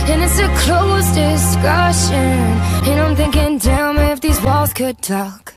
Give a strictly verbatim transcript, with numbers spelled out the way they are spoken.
and it's a closed discussion. And I'm thinking, damn, if these walls could talk.